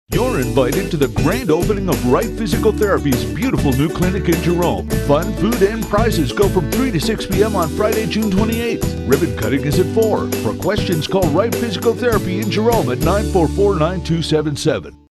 You're invited to the grand opening of Right Physical Therapy's beautiful new clinic in Jerome. Fun, food, and prizes go from 3 to 6 p.m. on Friday, June 28th. Ribbon cutting is at 4. For questions, call Right Physical Therapy in Jerome at 944-9277.